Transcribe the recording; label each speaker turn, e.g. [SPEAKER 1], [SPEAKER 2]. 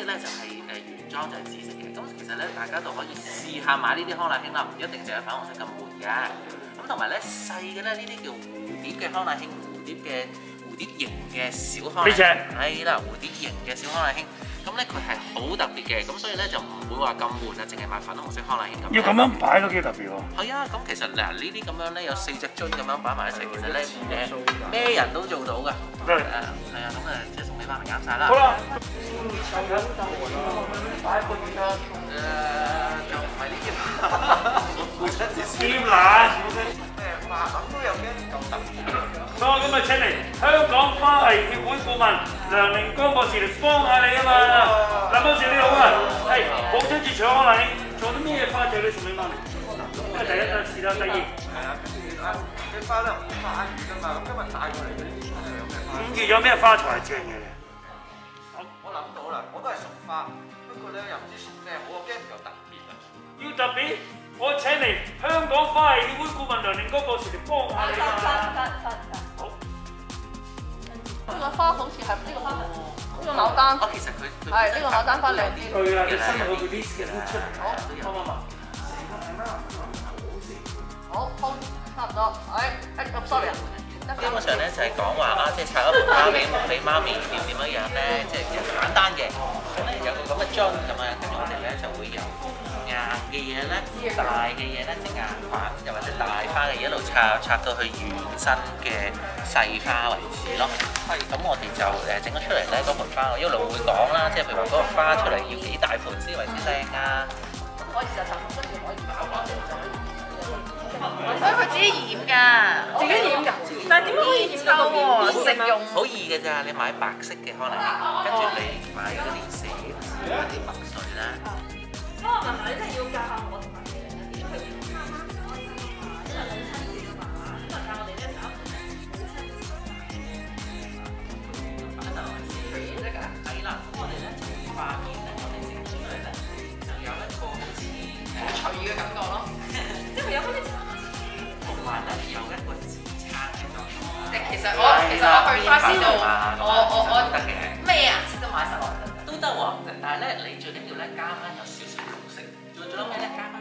[SPEAKER 1] 咧就係原裝就係紫色嘅。咁其實咧大家都可以試下買呢啲康乃馨啦，唔一定淨係粉紅色咁悶嘅。咁同埋咧細嘅咧呢啲叫蝴蝶嘅康乃馨，蝴蝶形嘅小康乃馨，係啦，蝴蝶形嘅小康乃馨。咁咧佢係好特別嘅，咁所以咧就唔會話咁悶啊，淨係買粉紅色康乃馨咁。
[SPEAKER 2] 要咁樣擺都幾特別喎。
[SPEAKER 1] 係啊，咁其實嗱呢啲咁樣咧有4隻樽咁樣擺埋一齊，其實咧咩人都做到㗎。係啊，咁即係送俾翻嚟啱晒啦。
[SPEAKER 2] 好啦。
[SPEAKER 1] 就唔係呢啲。本身只
[SPEAKER 2] 劍蘭。
[SPEAKER 1] 咩花諗都有啲咁特別。
[SPEAKER 2] 好，今日請嚟香港花藝協會顧問梁寧光博士嚟幫下你啊嘛。梁博士你好啊，係母親節搶康乃馨，做啲咩花仔你送俾媽咪？第一試啦，第二。
[SPEAKER 3] 係啊，跟住啲花咧唔5月㗎嘛，咁今日帶過嚟嗰啲有咩花
[SPEAKER 2] 5月有咩花材係正嘅？
[SPEAKER 3] 我諗到啦，我都係熟花，不過咧又唔知熟咩，我驚唔夠特別啊。
[SPEAKER 2] 要特別，我請嚟香港花藝協會顧問梁寧光博士嚟幫下你啊。好。
[SPEAKER 4] 呢個花好似係呢個花，呢個牡丹。
[SPEAKER 1] 其實佢
[SPEAKER 4] 係呢個牡丹花靚啲。
[SPEAKER 2] 對啊，佢新嗰個 list 嘅都出嚟。好。
[SPEAKER 4] 好，差唔多。咁 sorry 啊。
[SPEAKER 1] 基本上咧就係講話啊，即係拆一盆花俾媽咪點樣樣咧，即係其實簡單嘅。咁咧有個咁嘅樽咁樣，跟住我哋咧就會由硬嘅嘢咧、大嘅嘢咧，即係硬板又或者大花嘅嘢一路拆到去原身嘅細花為止咯。係，咁我哋就整咗出嚟咧，嗰盆花我一路會講啦，即係譬如話嗰個花出嚟要幾大盆先為之靚啊。
[SPEAKER 4] 可以就跟住可以搞翻嚟就可以。所以佢自己染㗎，自己染㗎。但係點解可以臭喎？食用
[SPEAKER 1] 好易嘅咋，你買白色嘅康乃馨，跟住你買嗰啲寫字嗰啲墨水啦。
[SPEAKER 4] 不過文文你真係要教下我同埋你哋點去染花，因為好親自㗎嘛，因為教我哋咧搞
[SPEAKER 1] 係啦，咁我哋咧就會發現咧，我哋整出嚟咧就有一個好似
[SPEAKER 4] 隨意嘅感覺咯，即係佢有嗰啲。
[SPEAKER 1] 同埋咧有一個支撐嘅作用。
[SPEAKER 4] 其實我去花市度，我
[SPEAKER 1] 得嘅。
[SPEAKER 4] 咩顏色都買晒落去。
[SPEAKER 1] 都得喎，但係咧你最緊要咧加翻有少少綠色，最緊要咧加